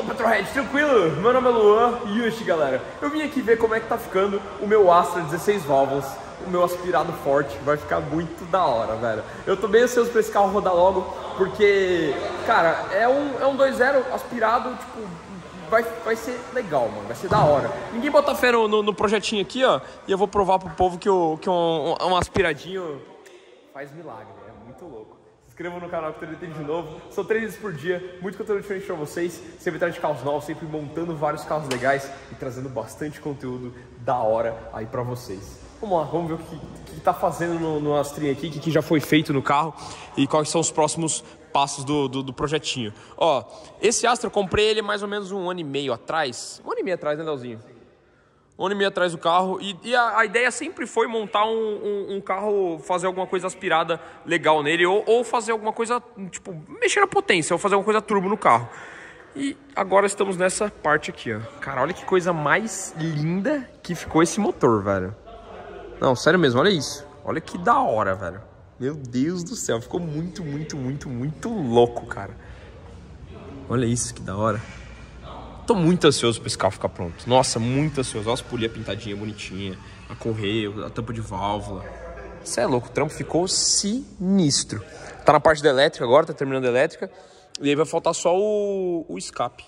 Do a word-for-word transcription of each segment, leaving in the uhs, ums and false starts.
Petrohead, tranquilo? Meu nome é Luan Yushi, galera. Eu vim aqui ver como é que tá ficando o meu Astra dezesseis válvulas, o meu aspirado forte. Vai ficar muito da hora, velho. Eu tô bem ansioso pra esse carro rodar logo, porque, cara, é um, é um dois zero aspirado, tipo, vai, vai ser legal, mano. Vai ser da hora. Ninguém bota fé no, no, no projetinho aqui, ó, e eu vou provar pro povo que, o, que um, um aspiradinho faz milagre, é muito louco. Se inscrevam no canal que eu tenho de novo. São três vezes por dia, muito conteúdo diferente pra vocês. Sempre atrás de carros novos, sempre montando vários carros legais e trazendo bastante conteúdo da hora aí pra vocês. Vamos lá, vamos ver o que, que tá fazendo no, no Astrinha aqui, o que, que já foi feito no carro e quais são os próximos passos do, do, do projetinho. Ó, esse Astra eu comprei ele mais ou menos um ano e meio atrás. Um ano e meio atrás, né, Leozinho? Um ano e meio atrás do carro, e, e a, a ideia sempre foi montar um, um, um carro, fazer alguma coisa aspirada legal nele, ou, ou fazer alguma coisa, tipo, mexer na potência, ou fazer alguma coisa turbo no carro. E agora estamos nessa parte aqui, ó. Cara, olha que coisa mais linda que ficou esse motor, velho. Não, sério mesmo, olha isso. Olha que da hora, velho. Meu Deus do céu, ficou muito, muito, muito, muito louco, cara. Olha isso, que da hora. Tô muito ansioso pra esse carro ficar pronto. Nossa, muito ansioso. Olha as polias pintadinhas, bonitinha. A correia, a tampa de válvula. Isso é louco, o trampo ficou sinistro. Tá na parte da elétrica agora, tá terminando a elétrica. E aí vai faltar só o, o escape.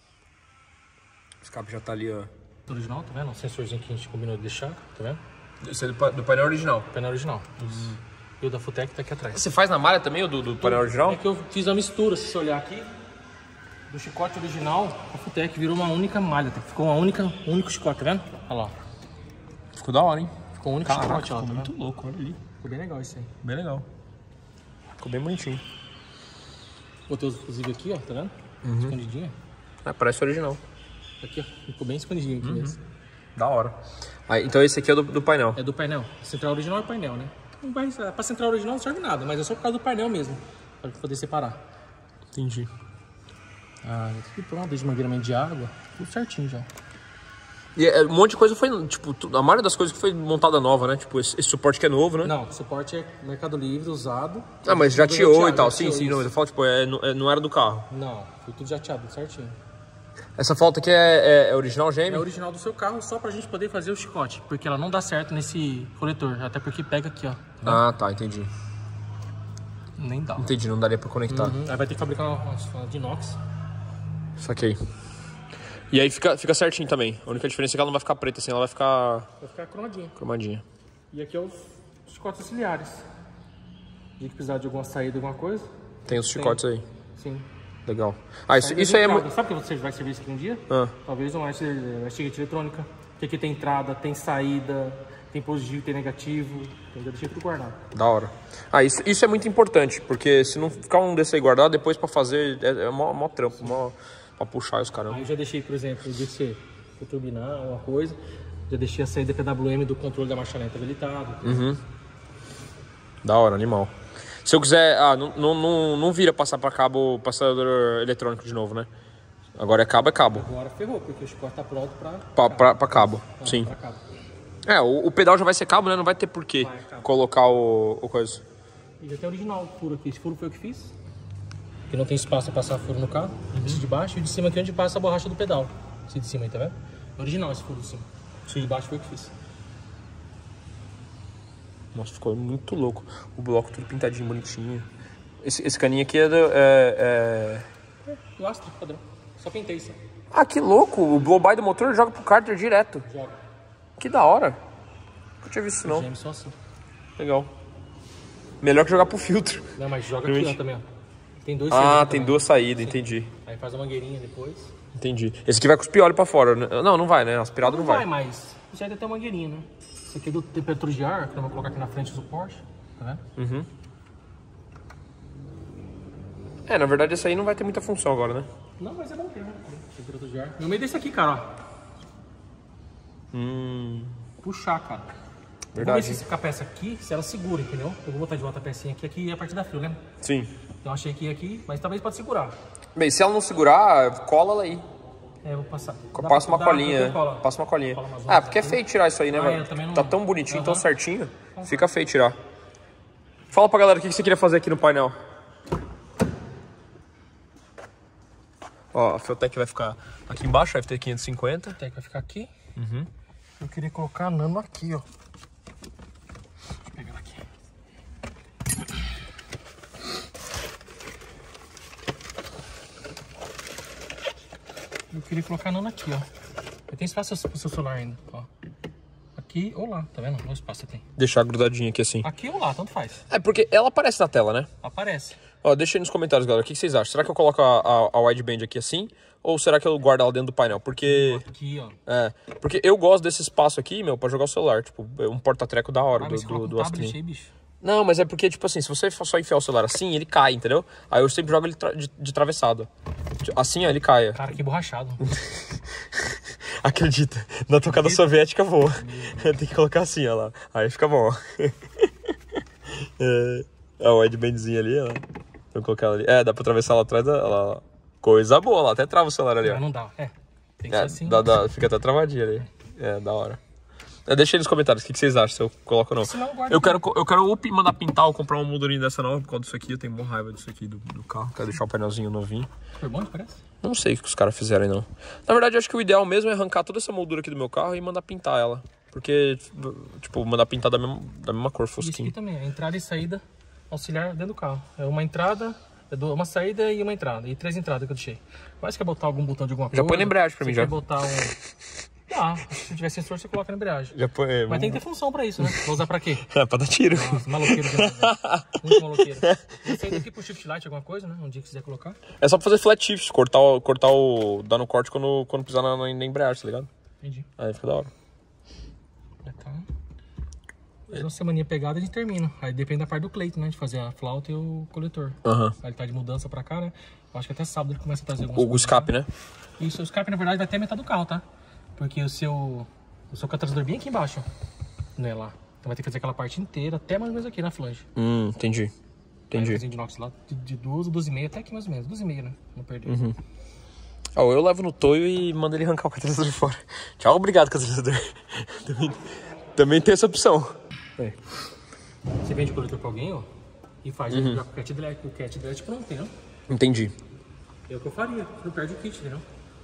O escape já tá ali, ó. Original, tá vendo? O sensorzinho que a gente combinou de deixar, tá vendo? Esse é do, do painel original. Painel original. Hum. E o da Futec tá aqui atrás. Você faz na malha também, o do, do painel original? É que eu fiz a mistura, se você olhar aqui. Do chicote original, a Futec virou uma única malha, ficou uma única, um único chicote, tá vendo? Olha lá. Ficou da hora, hein? Ficou um único Caraca, chicote, ó. ficou Tá muito vendo? louco, olha ali. Ficou bem legal isso aí. Bem legal. Ficou bem bonitinho. Botei os fusíveis aqui, ó, tá vendo? Uhum. Escondidinho. É, parece original. Aqui, ó. Ficou bem escondidinho aqui uhum. mesmo. Da hora. Aí, então esse aqui é do, do painel? É do painel. Central original é painel, né? Não vai, pra central original não serve nada, mas é só por causa do painel mesmo. Pra poder separar. Entendi. Ah, tudo pronto, desmangueiramento de água, tudo certinho já. E é, um monte de coisa foi, tipo, a maioria das coisas que foi montada nova, né? Tipo, esse, esse suporte que é novo, né? Não, o suporte é Mercado Livre, usado. Ah, mas jateou e tal, sim, jateou sim, não, mas eu falo, tipo, é, é, não era do carro. Não, foi tudo jateado, certinho. Essa falta aqui é, é, é original G M? É original do seu carro, só pra gente poder fazer o chicote, porque ela não dá certo nesse coletor, até porque pega aqui, ó. Tá? Ah, tá, entendi. Nem dá. Entendi, não daria pra conectar. Uhum. Aí vai ter que fabricar uma, uma de inox. Saquei. E aí fica, fica certinho também. A única diferença é que ela não vai ficar preta, assim, ela vai ficar... Vai ficar cromadinha. Cromadinha. E aqui é os chicotes auxiliares. Se precisar de alguma saída, alguma coisa... Tem os chicotes tem. aí. Sim. Legal. Ah, isso, isso aí é muito... Sabe que você vai servir isso aqui um dia? Ah. Talvez uma etiqueta eletrônica. Que aqui tem entrada, tem saída, tem positivo, tem negativo. Tem que deixar tudo guardado. Da hora. Ah, isso, isso é muito importante, porque se não ficar um desse aí guardado, depois pra fazer é, é mó, mó trampo, mó, pra puxar os caramba. Aí eu já deixei, por exemplo, o D C pra turbinar uma coisa. Já deixei a saída P W M do controle da marcha lenta habilitado. Uhum. Da hora, animal. Se eu quiser... Ah, não, não, não, não vira passar pra cabo, passador eletrônico de novo, né? Agora é cabo, é cabo. Agora ferrou, porque o chicote tá pronto pra... Pra, pra, pra cabo, pra, sim. Pra cabo. É, o, o pedal já vai ser cabo, né? Não vai ter por que colocar o, o coisa. E já tem original o furo aqui. Esse furo foi o que fiz. Que não tem espaço pra passar furo no carro. Uhum. Esse de baixo e o de cima aqui onde passa a borracha do pedal. Esse de cima aí, tá vendo? É original esse furo de cima. Sim. De baixo foi o que fiz. Nossa, ficou muito louco. O bloco tudo pintadinho, bonitinho. Esse, esse caninho aqui é do... É, é... é o Astra, padrão. Só pintei isso. Ah, que louco. O blow-by do motor joga pro cárter direto. Joga. Que da hora. Nunca tinha visto isso, não. G M só assim. Legal. Melhor que jogar pro filtro. Não, mas joga aqui, ó, também, ó. Tem dois Ah, tem também. duas saídas, entendi. Aí faz a mangueirinha depois. Entendi. Esse aqui vai com os piolhos pra fora, né? Não, não vai, né? Aspirado não, não vai. Não vai, mas isso aí tem até uma mangueirinha, né? Esse aqui é do temperatura de ar, que eu vou colocar aqui na frente do suporte. Tá vendo? Uhum. É, na verdade esse aí não vai ter muita função agora, né? Não, mas é bom ter, né? Temperatura de ar. No meio desse aqui, cara, ó. Hum... Puxar, cara. Verdade. Eu vou ver se a peça aqui, se ela segura, entendeu? Eu vou botar de volta a pecinha aqui, aqui é a parte da frio, né? Sim. Então achei que ia aqui, mas talvez pode segurar. Bem, se ela não segurar, cola ela aí. É, eu vou passar. Dá passa uma dá, colinha, cola. Passa uma colinha. Cola Ah, porque é feio tirar isso aí, né, ah, velho? Não... Tá tão bonitinho, uhum. tão certinho. Uhum. Fica feio tirar. Fala pra galera o que você queria fazer aqui no painel. Ó, a Feltec vai ficar aqui embaixo, a F T quinhentos e cinquenta. A Feltec vai ficar aqui. Uhum. Eu queria colocar a Nano aqui, ó. Deixa eu pegar ela aqui. Eu queria colocar a Nano aqui, ó. Tem espaço pro seu celular ainda, ó. Aqui ou lá, tá vendo? Olha o espaço que tem. Deixar grudadinho aqui assim. Aqui ou lá, tanto faz. É, porque ela aparece na tela, né? Aparece. Ó, deixa aí nos comentários, galera, o que vocês acham? Será que eu coloco a, a, a wideband aqui assim? Ou será que eu guardo ela dentro do painel? Porque... Aqui, ó. É, porque eu gosto desse espaço aqui, meu, pra jogar o celular. Tipo, um porta-treco da hora Ah, do, do, do, um do tablet aí, bicho. Não, mas é porque, tipo assim, se você só enfiar o celular assim, ele cai, entendeu? Aí eu sempre jogo ele tra de, de travessado. Assim, ó, ele cai. Cara, que borrachado. Acredita, na tocada soviética voa. Tem que colocar assim, ó lá. Aí fica bom, ó. É, ó, o widebandzinho ali, ó. Vou colocar ela ali. É, dá pra atravessar lá atrás, ela... Coisa boa, lá até trava o celular ali, ó. Não, não dá, é. Tem que É, ser assim. dá, dá, fica até travadinho ali. É, da hora. É, deixa aí nos comentários o que, que vocês acham, se eu coloco ou não. Senão, guarda Eu quero, eu quero ou mandar pintar ou comprar uma moldurinha dessa nova por causa disso aqui. Eu tenho uma raiva disso aqui do, do carro. Quero deixar o painelzinho novinho. Foi bom, parece? Não sei o que os caras fizeram aí, não. Na verdade, eu acho que o ideal mesmo é arrancar toda essa moldura aqui do meu carro e mandar pintar ela. Porque, tipo, mandar pintar da mesma, da mesma cor, Isso aqui fosquinho. também, é entrada e saída auxiliar dentro do carro. É uma entrada, é uma saída e uma entrada. E três entradas que eu deixei. Mas quer botar algum botão de alguma coisa? Já põe na embreagem pra mim, já. Quer botar um... Ah, se tiver sensor, você coloca na embreagem. Já põe... Mas tem que ter função pra isso, né? Vou usar pra quê? É, pra dar tiro. Nossa, maloqueiro demais, né? Muito maloqueiro. Vou sair daqui pro shift light, alguma coisa, né? Um dia que quiser colocar. É só pra fazer flat shift, cortar o... Cortar o dar no corte quando, quando pisar na, na embreagem, tá ligado? Entendi. Aí fica da hora. Já tá. Mais uma semaninha pegada a gente termina. Aí depende da parte do Cleiton, né? De fazer a flauta e o coletor. Aham. Aí ele tá de mudança pra cá, né? Eu acho que até sábado ele começa a trazer algumas O, o coisas, escape, né? Isso, o escape na verdade vai até a metade do carro, tá? Porque o seu, o seu catalisador bem aqui embaixo, não é lá. Então vai ter que fazer aquela parte inteira, até mais ou menos aqui na flange. Hum, entendi. Entendi. Aí, de inox lá, de, de duas, duas e meia, até aqui mais ou menos. Duas e meia, né? Não perder. Uhum. Ó, eu levo no toio e mando ele arrancar o catalisador fora. Tchau, obrigado, catalisador. também, também tem essa opção. É. Você vende o coletor pra alguém, ó, e faz uhum. já com o cat delete, o cat delete pronto, entendeu? Entendi. É o que eu faria, não perde o kit, entendeu?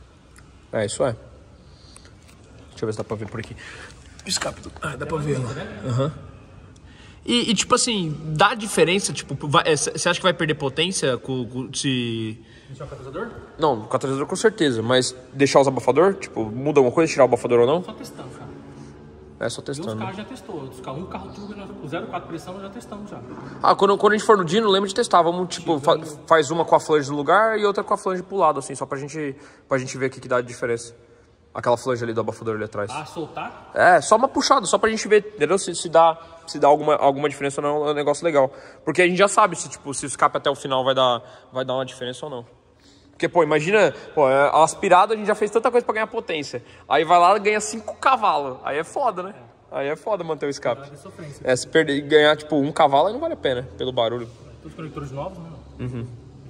É, isso é. Deixa eu ver se dá pra ver por aqui. O escape do... Ah, dá pra ver. Aham. Uhum. E, e, tipo assim, dá diferença, tipo, você acha que vai perder potência com, com, se... Deixar o catalisador? Não, o catalisador com certeza, mas deixar os abafador, tipo, muda alguma coisa, tirar o abafador ou não? Só testando, cara. É, só E testando. os carros já testou, os carros, um carro turbo, o zero vírgula quatro pressão nós já testamos já. Ah, quando, quando a gente for no Dino, lembra de testar, vamos, tipo, fa faz uma com a flange no lugar e outra com a flange pro lado, assim, só pra gente, pra gente ver o que, que dá de diferença. Aquela flange ali do abafador ali atrás. Ah, soltar? É, só uma puxada, só pra gente ver, entendeu? Se, se dá, se dá alguma, alguma diferença ou não, é um negócio legal. Porque a gente já sabe se, tipo, se o escape até o final vai dar, vai dar uma diferença ou não. Porque, pô, imagina, pô, a aspirada a gente já fez tanta coisa pra ganhar potência. Aí vai lá e ganha cinco cavalos. Aí é foda, né? Aí é foda manter o escape. É, se perder e ganhar, tipo, um cavalo aí não vale a pena, pelo barulho. Os conectores novos, né? Uhum.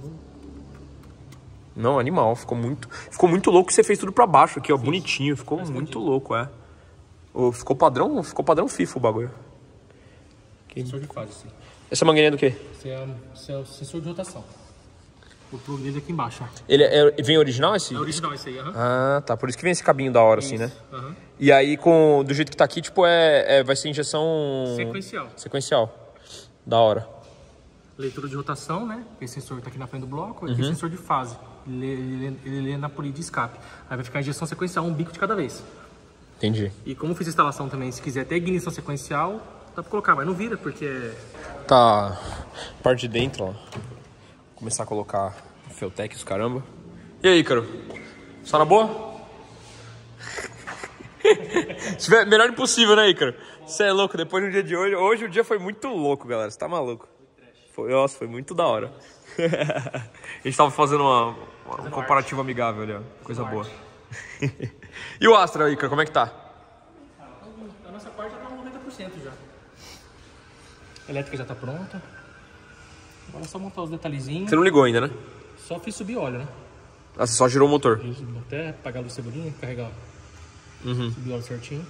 Não, animal, ficou muito... Ficou muito louco que você fez tudo pra baixo aqui, ó, bonitinho. Ficou muito louco, é. Ficou padrão, ficou padrão FIFA o bagulho. Sensor de fase, sim. Essa mangueirinha é do quê? Esse é, esse é o sensor de rotação. O plug dele aqui embaixo, ó. Ele é, vem original esse? É original esse aí, aham. Uhum. Ah, tá. Por isso que vem esse cabinho da hora, isso. assim, né? Uhum. E aí, com, do jeito que tá aqui, tipo, é, é, vai ser injeção... Sequencial. Sequencial. Da hora. Leitura de rotação, né? Esse sensor tá aqui na frente do bloco. Aqui uhum. é sensor de fase. Ele, ele, ele lê na polia de escape. Aí vai ficar injeção sequencial, um bico de cada vez. Entendi. E como eu fiz a instalação também, se quiser até ignição sequencial, dá pra colocar, mas não vira, porque é... Tá, parte de dentro, ó. Vou começar a colocar Feltec, os caramba. E aí, Ícaro? Está na boa? Melhor impossível, né, Ícaro? Você é louco, depois do dia de hoje... Hoje o dia foi muito louco, galera, você tá maluco. Foi, nossa, foi muito da hora. A gente tava fazendo uma, uma, um comparativo amigável ali, ó. Coisa boa. E o Astra, Ícaro, como é que tá? A nossa parte já tá noventa por cento já. A elétrica já tá pronta. Agora é só montar os detalhezinhos. Você não ligou ainda, né? Só fiz subir óleo, né? Ah, você só girou o motor. Até apagar a luz cebolinha, carregar. Uhum. Subir o óleo certinho.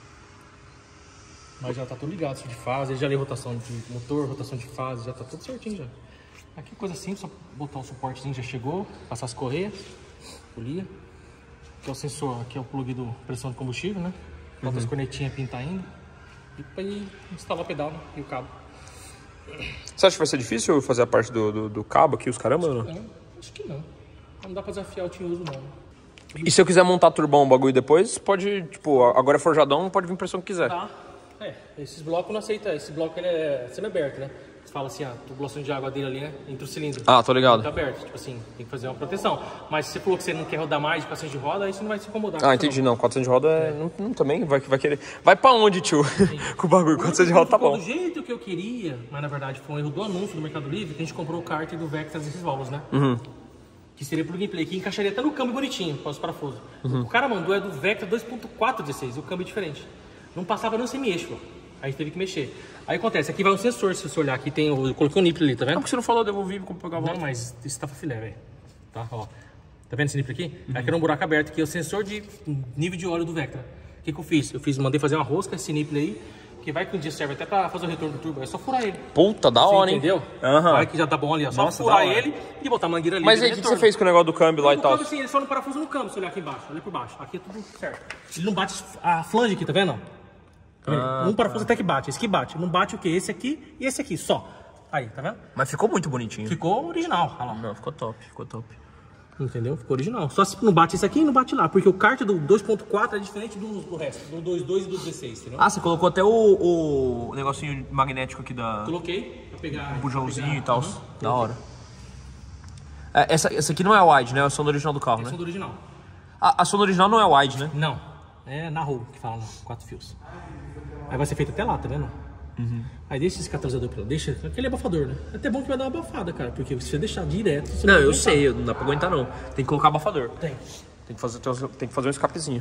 Mas já tá tudo ligado, de fase. Já li rotação de motor, rotação de fase, já tá tudo certinho já. Aqui coisa simples, só botar o suportezinho já chegou, passar as correias. folia. Aqui é o sensor, aqui é o plug do pressão de combustível, né? Falta uhum. as cornetinhas pintar ainda. E pra ir instalar o pedal, né? E o cabo. Você acha que vai ser difícil fazer a parte do, do, do cabo aqui, os caramba? Acho, não? Acho que não. Não dá pra desafiar o tinhoso, não. E se eu quiser montar turbão o bagulho depois, pode, tipo, agora é forjadão, pode vir a impressão que quiser. Tá. É, esses blocos não aceita. Esse bloco ele é semi-aberto, né? Você fala assim, a tubulação de água dele ali é entre o cilindro. Ah, tô ligado. Tá aberto, tipo assim, tem que fazer uma proteção. Mas se você falou que você não quer rodar mais de quatrocentos de roda, aí você não vai se incomodar. Ah, entendi, não. quatrocentos de roda é... não, não, também vai, vai querer. Vai pra onde, tio? Com o bagulho, quatrocentos de roda tá bom. Do jeito que eu queria, mas na verdade foi um erro do anúncio do Mercado Livre, que a gente comprou o cárter do Vectra desses válvulas, né? Uhum. Que seria plug and play, que encaixaria até no câmbio bonitinho, para os parafusos. Uhum. O cara mandou é do Vectra dois ponto quatro dezesseis, o câmbio é diferente. Não passava nem semi-eixo, aí teve que mexer. Aí acontece, aqui vai um sensor, se você olhar, aqui tem, eu coloquei um nipple ali, tá vendo? Ah, porque você não falou, devolvi, como pegar a volta. Não, mas isso tá pra filé, velho. Tá, ó. Tá vendo esse nipple aqui? Uhum. Aqui era um buraco aberto, aqui é o sensor de nível de óleo do Vectra. O que que eu fiz? Eu fiz, mandei fazer uma rosca, esse nipple aí, que vai que um dia serve até pra fazer o retorno do turbo, é só furar ele. Puta, da hora, hein? Entendeu? Aham. Vai que já tá bom ali, ó. Só Nossa, furar ele e botar a mangueira ali. Mas aí, o que, que você fez com o negócio do câmbio lá e tal? O câmbio, assim, ele só no parafuso no câmbio, se olhar aqui embaixo, olha por baixo. Aqui é tudo certo. Ele não bate a flange aqui, tá vendo? Tá vendo? Ah, um parafuso tá. Até que bate, esse que bate. Não bate o quê? Esse aqui e esse aqui, só. Aí, tá vendo? Mas ficou muito bonitinho. Ficou original, olha lá. Não, ficou top, ficou top. Entendeu? Ficou original. Só se não bate esse aqui e não bate lá. Porque o kart do dois ponto quatro é diferente do, do resto. Do dois ponto dois e do dezesseis, entendeu? Ah, você colocou até o, o negocinho magnético aqui da... Coloquei pra pegar... O bujãozinho pegar, e tal. Uhum, da hora. É, essa, essa aqui não é a wide, né? É a som original do carro, é né? a som original. A, a som original não é wide, né? Não. É na roll que fala, quatro fios. Aí vai ser feito até lá, tá vendo? Uhum. Aí deixa esse catalisador pra lá, deixa aquele abafador, né? É até bom que vai dar uma abafada, cara, porque se você deixar direto... Você não, eu sei, não dá pra aguentar não. Tem que colocar abafador. Tem. Tem que fazer, tem que fazer um escapezinho.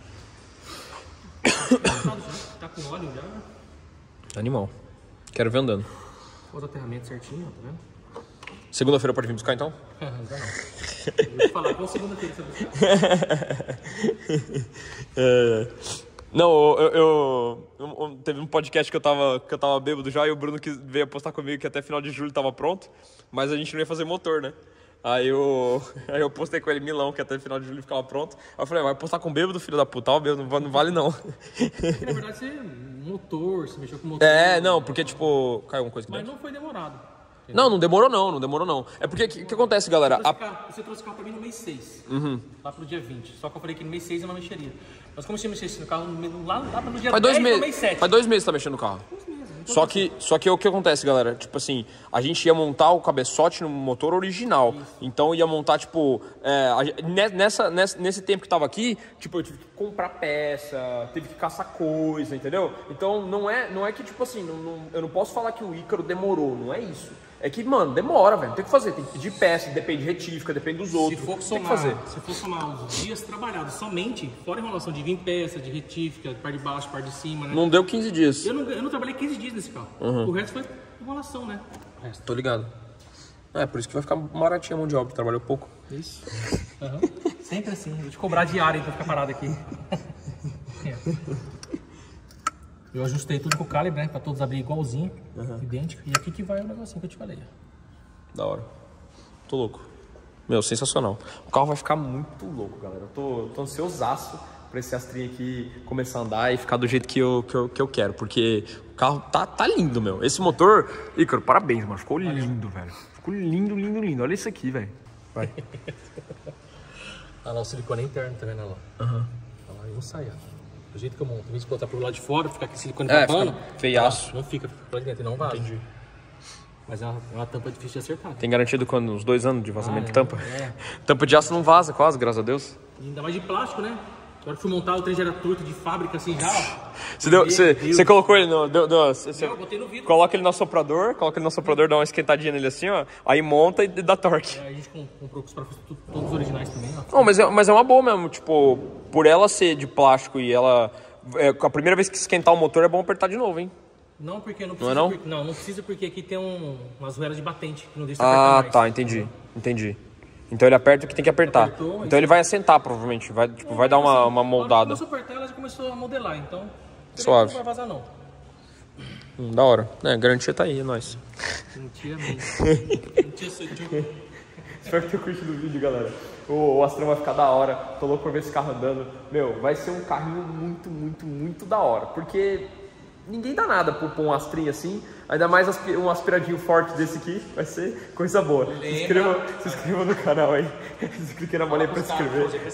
Tá com óleo já. Animal. Quero ver andando. Pôs o aterramento certinho, tá vendo? Segunda-feira pode vir buscar então? Não, não. Eu vou te falar, qual segunda-feira você vai buscar? é... Não, eu, eu, eu, teve um podcast que eu tava, que eu tava bêbado já e o Bruno que veio apostar comigo que até final de julho tava pronto, mas a gente não ia fazer motor, né? Aí eu, aí eu postei com ele Milão, que até final de julho ficava pronto. Aí eu falei, vai postar com bêbado, filho da puta, ó, bêbado, não, não vale não. Porque na verdade você motor, você mexeu com motor. É, não, porque tipo, caiu alguma coisa aqui Mas dentro. não foi demorado. Não, não demorou não, não demorou não. É porque, o que, que acontece, galera? Você trouxe, A... carro, você trouxe o carro pra mim no mês seis, uhum. Lá pro dia vinte. Só que eu falei que no mês seis eu não mexeria. Mas comecei a mexer no carro lá, lá pelo dia faz dois dez meses, no mês sete. Faz dois meses que tá mexendo no carro. Dois meses. Então Só que, só que o que acontece, galera? Tipo assim, a gente ia montar o cabeçote no motor original. Isso. Então ia montar, tipo, é, a, nessa, nessa, nesse tempo que tava aqui, tipo, eu tive que comprar peça, teve que caçar coisa, entendeu? Então não é, não é que, tipo assim, não, não, eu não posso falar que o Ícaro demorou, não é isso. É que, mano, demora, velho. Tem que fazer, tem que pedir peça, depende de retífica, depende dos outros. Se for somar, tem que fazer. Se for somar os dias trabalhados somente, fora enrolação de vir peça, de retífica, parte de baixo, parte de cima, né? Não deu quinze dias. Eu não, eu não trabalhei quinze dias nesse carro. Uhum. O resto foi enrolação, né? O resto. Tô ligado. É, por isso que vai ficar baratinha a mão de obra, trabalhou pouco. Isso. Uhum. Sempre assim, vou te cobrar diário pra ficar parado aqui. É. Eu ajustei tudo com o calibre, né? Pra todos abrir igualzinho, uhum. idêntico. E aqui que vai o negocinho que eu te falei. Da hora. Tô louco. Meu, sensacional. O carro vai ficar muito louco, galera. Eu tô, tô ansiosaço pra esse Astrinha aqui começar a andar e ficar do jeito que eu, que eu, que eu quero. Porque o carro tá, tá lindo, meu. Esse motor... Ícaro, parabéns, mano. Ficou lindo, velho. Ficou lindo, lindo, lindo. Olha isso aqui, velho. Vai. Olha lá, o silicone interno, tá vendo? Olha lá. Aham. Olha lá, e não sai, ó. Do jeito que eu monto, em vez de botar pro lado de fora, ficar aqui silicone é, papando, fica feiaço. Não fica, fica pra dentro, não vaza. Entendi. Mas é uma, é uma tampa difícil de acertar. Tem garantido quando? Uns dois anos de vazamento ah, de tampa? É. Tampa de aço não vaza quase, graças a Deus. E ainda mais de plástico, né? Agora que fui montar o trem já era torto de fábrica assim já, ó. Você, deu, você, você colocou ele no... Deu, deu, você, eu botei no vidro. Coloca ele no assoprador, coloca ele no assoprador, dá uma esquentadinha nele assim, ó. Aí monta e dá torque. É, a gente comprou os parafusos todos os originais também, ó. Não, mas é, mas é uma boa mesmo, tipo, por ela ser de plástico e ela... É, a primeira vez que esquentar o motor é bom apertar de novo, hein? Não, porque não precisa. Não é não? Porque, não, não precisa porque aqui tem um, umas roelas de batente que não deixa ah, apertar mais. Ah, tá, entendi, entendi. Então ele aperta o que tem que apertar. Apertou, então ele vai assentar, provavelmente. Vai, tipo, não, vai dar uma, uma moldada. Quando começou a apertar, ela já começou a modelar, então... Suave. Não vai vazar, não. Hum, da hora. É, a garantia tá aí, é nóis. Garantia mesmo. Garantia sou tio. Espero que tenham curtido o vídeo, galera. O, o Astrão vai ficar da hora. Tô louco pra ver esse carro andando. Meu, vai ser um carrinho muito, muito, muito da hora. Porque ninguém dá nada por pôr um Astrinho assim. Ainda mais um aspiradinho forte desse aqui. Vai ser coisa boa. Se inscreva, se inscreva no canal aí. Se clique na bolinha pra se inscrever.